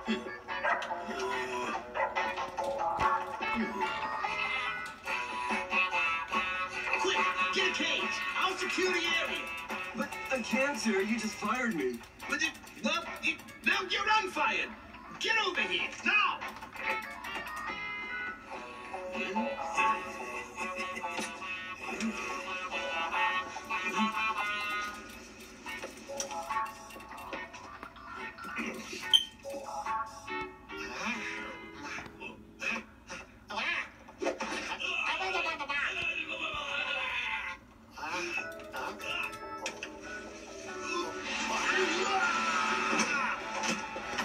Quick, get a cage. I'll secure the area. But I can't, sir. You just fired me. But now you're unfired. Get over here, now!